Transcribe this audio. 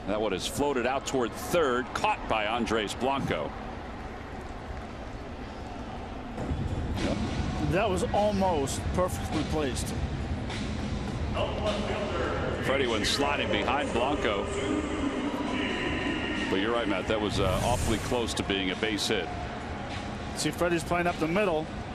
That one is floated out toward third, caught by Andres Blanco. That was almost perfectly placed. Freddie went sliding behind Blanco. But you're right, Matt. That was awfully close to being a base hit. See, Freddie's playing up the middle.